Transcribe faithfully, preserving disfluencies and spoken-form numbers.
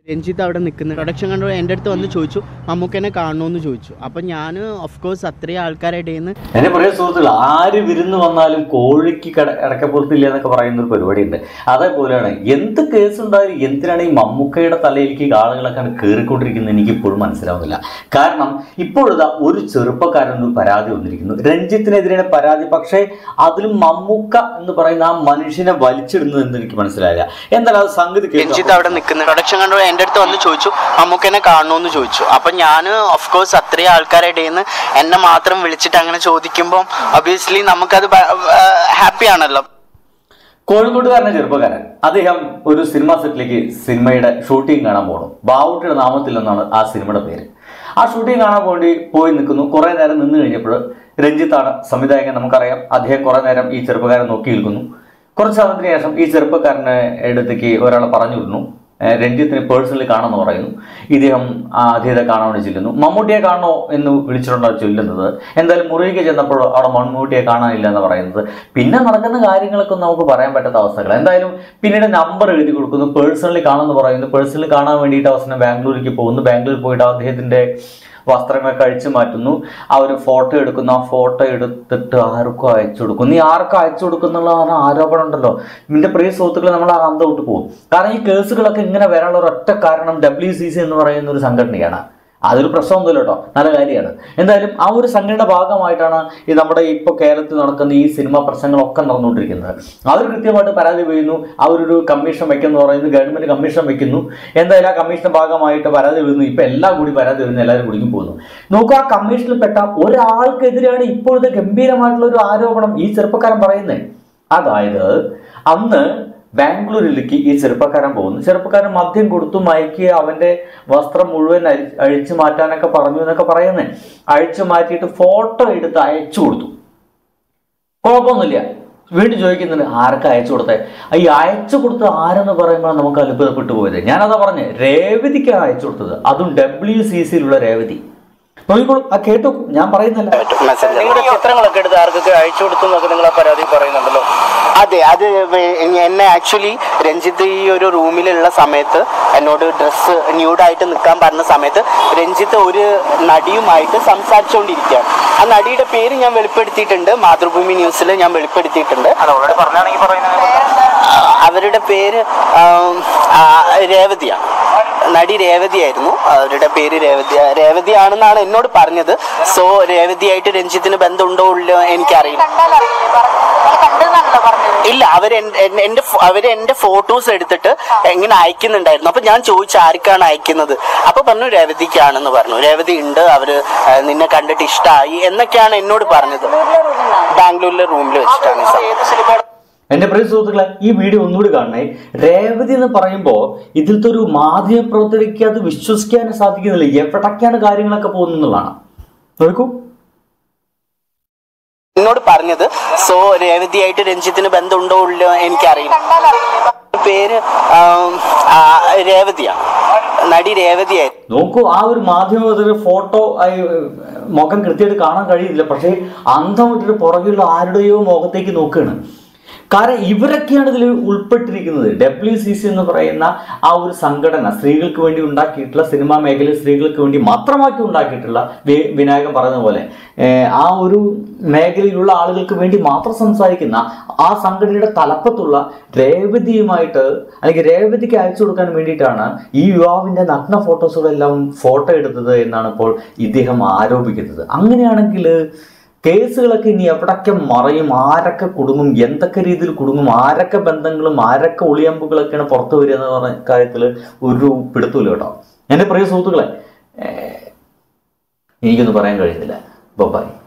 രഞ്ജിത്ത് അവിടെ നിൽക്കുന്നു. Production control എൻ്റെ അടുത്ത് വന്ന് ചോദിച്ചു മമ്മൂക്കനെ കാണണമെന്ന് ചോദിച്ചു. അപ്പം ഞാൻ ഓഫ് കോഴ്സ് അത്രയും ആൾക്കാരായിട്ട് ചെയ്യുന്ന എന്നെ പറയാൻ സുഹൃത്തുക്കൾ, ആര് വിരുന്ന് വന്നാലും കോഴിക്ക് കട ഇടക്കപ്പുറത്തില്ല എന്നൊക്കെ പറയുന്ന ഒരു പരിപാടിയുണ്ട്. അതേപോലെയാണ് എന്ത് കേസ് ഉണ്ടായാലും എന്തിനാണ് ഈ മമ്മൂക്കയുടെ തലയിലേക്ക് ആളുകളൊക്കെ കയറിക്കൊണ്ടിരിക്കുന്നത് എനിക്ക് ഇപ്പോഴും മനസ്സിലാവുന്നില്ല. കാരണം ഇപ്പോഴത്തെ ഒരു ചെറുപ്പക്കാരൻ ഒരു പരാതി വന്നിരിക്കുന്നു, രഞ്ജിത്തിനെതിരെയാണ് പരാതി. പക്ഷേ അതിലും മമ്മൂക്ക എന്ന് പറയുന്ന ആ മനുഷ്യനെ വലിച്ചിടുന്നത് എന്ന് എനിക്ക് മനസ്സിലായില്ല. എന്തായാലും അത് സംഗതി രഞ്ജിത്ത് അവിടെ നിൽക്കുന്നു. പ്രൊഡക്ഷൻ കൺട്രോൾ എൻ്റെ അടുത്ത് വന്ന് ചോദിച്ചു മമ്മൂക്കനെ കാണണമെന്ന് ചോദിച്ചു. അപ്പം ഞാൻ ഓഫ് കോഴ്സ് അത്രയും ആൾക്കാരായിട്ട് ചെയ്യുന്ന എന്നെ മാത്രം വിളിച്ചിട്ട് അങ്ങനെ ചോദിക്കുമ്പോൾ ഒബിയസ്ലി നമുക്കത് ഹാപ്പി ആണല്ലോ. കോഴിക്കോട്ടുകാരനെ ചെറുപ്പക്കാരൻ അദ്ദേഹം ഒരു സിനിമ സെറ്റിലേക്ക് സിനിമയുടെ ഷൂട്ടിംഗ് കാണാൻ പോകണം. ബാവുട്ടിയുടെ നാമത്തിൽ എന്നാണ് ആ സിനിമയുടെ പേര്. ആ ഷൂട്ടിംഗ് കാണാൻ വേണ്ടി പോയി നിൽക്കുന്നു. കുറേ നേരം നിന്ന് കഴിഞ്ഞപ്പോൾ രഞ്ജിത്താണ് സംവിധായകൻ, നമുക്കറിയാം. അദ്ദേഹം കുറേ നേരം ഈ ചെറുപ്പക്കാരൻ നോക്കി നിൽക്കുന്നു. കുറച്ച് സമയത്തിന് ശേഷം ഈ ചെറുപ്പക്കാരനെ അടുത്തേക്ക് ഒരാളെ പറഞ്ഞു വിടുന്നു, രഞ്ജിത്തിനെ പേഴ്സണലി കാണാമെന്ന് പറയുന്നു. ഇദ്ദേഹം അദ്ദേഹത്തെ കാണാൻ വേണ്ടി ചെല്ലുന്നു. മമ്മൂട്ടിയെ കാണണോ എന്ന് വിളിച്ചിട്ടുണ്ടാണ് ചൊല്ലുന്നത്. എന്തായാലും മുറിയിലേക്ക് ചെന്നപ്പോൾ അവിടെ മമ്മൂട്ടിയെ കാണാനില്ല എന്ന് പറയുന്നത്. പിന്നെ നടക്കുന്ന കാര്യങ്ങളൊക്കെ നമുക്ക് പറയാൻ പറ്റാത്ത അവസ്ഥകൾ. എന്തായാലും പിന്നീട് നമ്പർ എഴുതി കൊടുക്കുന്നു, പേഴ്സണലി കാണുമെന്ന് പറയുന്നു. പേഴ്സണലി കാണാൻ വേണ്ടിയിട്ട് അവസാനം ബാംഗ്ലൂരിലേക്ക് പോകുന്നു. ബാംഗ്ലൂരിൽ പോയിട്ട് അദ്ദേഹത്തിൻ്റെ വസ്ത്രങ്ങളൊക്കെ അഴിച്ചു മാറ്റുന്നു. ആ ഒരു ഫോട്ടോ എടുക്കുന്നു. ആ ഫോട്ടോ എടുത്തിട്ട് ആർക്കും അയച്ചു കൊടുക്കും. നീ ആർക്കും അയച്ചു കൊടുക്കുന്നുള്ള ആരോപണം ഉണ്ടല്ലോ, നിന്റെ പ്രിയ സുഹൃത്തുക്കളെ നമ്മൾ ആ അന്തം വിട്ട് പോകും. കാരണം ഈ കേസുകളൊക്കെ ഇങ്ങനെ വരാനുള്ള ഒരൊറ്റ കാരണം ഡബ്ല്യു സി സി എന്ന് പറയുന്ന ഒരു സംഘടനയാണ്. അതൊരു പ്രശ്നമൊന്നുമില്ല കേട്ടോ, നല്ല കാര്യമാണ്. എന്തായാലും ആ ഒരു സംഘടനയുടെ ഭാഗമായിട്ടാണ് ഈ നമ്മുടെ ഇപ്പോൾ കേരളത്തിൽ നടക്കുന്ന ഈ സിനിമ പ്രശ്നങ്ങളൊക്കെ നടന്നുകൊണ്ടിരിക്കുന്നത്. അവർ കൃത്യമായിട്ട് പരാതി വീഴുന്നു. അവരൊരു കമ്മീഷൻ വയ്ക്കുന്നു പറയുന്നത്, ഗവൺമെന്റ് കമ്മീഷൻ വയ്ക്കുന്നു. എന്തായാലും ആ കമ്മീഷന്റെ ഭാഗമായിട്ട് പരാതി വീഴുന്നു. ഇപ്പം എല്ലാം കൂടി പരാതി വീഴുന്നു, എല്ലാവരും കുടിക്കും പോകുന്നു. നോക്കൂ, ആ കമ്മീഷനിൽപ്പെട്ട ഒരാൾക്കെതിരെയാണ് ഇപ്പോഴത്തെ ഗംഭീരമായിട്ടുള്ള ഒരു ആരോപണം ഈ ചെറുപ്പക്കാരൻ പറയുന്നത്. അതായത് അന്ന് ബാംഗ്ലൂരിലേക്ക് ഈ ചെറുപ്പക്കാരൻ പോകുന്നു. ചെറുപ്പക്കാരൻ മദ്യം കൊടുത്തു മയക്കി അവന്റെ വസ്ത്രം മുഴുവൻ അഴി അഴിച്ചു മാറ്റാനൊക്കെ പറഞ്ഞു എന്നൊക്കെ പറയുന്നേ. അഴിച്ചു മാറ്റിയിട്ട് ഫോട്ടോ എടുത്ത് അയച്ചു കൊടുത്തു. കുഴപ്പമൊന്നുമില്ല. വീണ്ടും ചോദിക്കുന്നുണ്ട് ആർക്ക് അയച്ചു കൊടുത്തേ. ഈ അയച്ചു കൊടുത്ത ആരെന്ന് പറയുമ്പോൾ നമുക്ക് അത്ഭുതപ്പെട്ടു പോയത്. ഞാനതാ പറഞ്ഞേ, രേവതിക്കാണ് അയച്ചു കൊടുത്തത്. അതും ഡബ്ല്യു സി സിയിലുള്ള രേവതി. നോക്കിക്കോളൂ, ആ കേട്ടു, ഞാൻ പറയുന്നില്ല. നിങ്ങളുടെ ചിത്രങ്ങളൊക്കെ എടുത്ത് ആർക്കൊക്കെ അയച്ചു കൊടുത്തു എന്നൊക്കെ നിങ്ങൾ ആ പരാതി പറയുന്നുണ്ടല്ലോ. അതെ, അത് എന്നെ ആക്ച്വലി രഞ്ജിത്ത് ഈ ഒരു റൂമിലുള്ള സമയത്ത് എന്നോട് ഡ്രസ്സ് ന്യൂഡായിട്ട് നിൽക്കാൻ പറഞ്ഞ സമയത്ത് രഞ്ജിത്ത് ഒരു നടിയുമായിട്ട് സംസാരിച്ചുകൊണ്ടിരിക്കുകയാണ്. ആ നടിയുടെ പേര് ഞാൻ വെളിപ്പെടുത്തിയിട്ടുണ്ട്, മാതൃഭൂമി ന്യൂസിൽ ഞാൻ വെളിപ്പെടുത്തിയിട്ടുണ്ട്. അവരുടെ പേര് രേവതിയാണ്, നടി രേവതിയായിരുന്നു. അവരുടെ പേര് രേവതി രേവതിയാണെന്നാണ് എന്നോട് പറഞ്ഞത്. സോ രേവതിയായിട്ട് രഞ്ജിത്തിന് ബന്ധമുണ്ടോ ഇല്ലോ എനിക്കറിയില്ല. ഇല്ല, അവര് എന്റെ അവര് എന്റെ ഫോട്ടോസ് എടുത്തിട്ട് എങ്ങനെ അയക്കുന്നുണ്ടായിരുന്നു. അപ്പൊ ഞാൻ ചോദിച്ചു ആർക്കാണ് അയക്കുന്നത്. അപ്പൊ പറഞ്ഞു രേവതിക്കാണെന്ന് പറഞ്ഞു. രേവതി ഉണ്ട്, അവര് നിന്നെ കണ്ടിട്ട് ഇഷ്ടമായി എന്നൊക്കെയാണ് എന്നോട് പറഞ്ഞത്. ബാംഗ്ലൂരിലെ റൂമിൽ വെച്ചിട്ടാണ്. എന്റെ പ്രിയ സുഹൃത്തുക്കളെ, ഈ വീഡിയോ ഒന്നുകൂടി കാണണേ. രേവതി എന്ന് പറയുമ്പോൾ ഇതിലത്തെ ഒരു മാധ്യമ പ്രവർത്തകർക്ക് അത് വിശ്വസിക്കാൻ സാധിക്കുന്നില്ല. എവിടേക്കാണ് കാര്യങ്ങളൊക്കെ പോകുന്നതാണ്. നോക്കൂ, എന്നോട് പറഞ്ഞത്. സോ രേവതിയായിട്ട് രഞ്ജിത്തിന് ബന്ധമുണ്ടോ ഇല്ലോ എനിക്കറിയില്ല. പേര് രേവതിയാണ്, നടി രേവതിയായിരുന്നു. നോക്കൂ, ആ ഒരു മാധ്യമ ഫോട്ടോ മുഖം കൃത്യമായിട്ട് കാണാൻ കഴിയില്ല. പക്ഷേ അന്തം വിട്ടിട്ട് പുറകെയുള്ള ആരുടെയോ മുഖത്തേക്ക് നോക്കുകയാണ്. കാരണം ഇവരൊക്കെയാണ് ഇതിൽ ഉൾപ്പെട്ടിരിക്കുന്നത്. ഡബ്ല്യു സി സി എന്ന് പറയുന്ന ആ ഒരു സംഘടന സ്ത്രീകൾക്ക് വേണ്ടി ഉണ്ടാക്കിയിട്ടുള്ള, സിനിമാ മേഖലയിൽ സ്ത്രീകൾക്ക് വേണ്ടി മാത്രമാക്കി ഉണ്ടാക്കിയിട്ടുള്ള, വിനായകൻ പറയുന്ന പോലെ ആ ഒരു മേഖലയിലുള്ള ആളുകൾക്ക് വേണ്ടി മാത്രം സംസാരിക്കുന്ന ആ സംഘടനയുടെ തലപ്പത്തുള്ള രേവതിയുമായിട്ട് അല്ലെങ്കിൽ രേവതിക്ക് അയച്ചു കൊടുക്കാൻ വേണ്ടിയിട്ടാണ് ഈ യുവാവിൻ്റെ നഗ്ന ഫോട്ടോസുകളെല്ലാം ഫോട്ടോ എടുത്തത് എന്നാണ് ഇപ്പോൾ ഇദ്ദേഹം ആരോപിക്കുന്നത്. അങ്ങനെയാണെങ്കിൽ കേസുകളൊക്കെ ഇനി എവിടൊക്കെ മറയും, ആരൊക്കെ കുടുങ്ങും, എന്തൊക്കെ രീതിയിൽ കുടുങ്ങും, ആരൊക്കെ ബന്ധങ്ങളും ആരൊക്കെ ഒളിയമ്പുകളൊക്കെയാണ് പുറത്തു വരിക എന്ന് പറഞ്ഞ കാര്യത്തിൽ ഒരു പിടുത്തമില്ല കേട്ടോ. എൻ്റെ പ്രിയ സുഹൃത്തുക്കളെ, എനിക്കൊന്നും പറയാൻ കഴിയുന്നില്ല. ബൈ.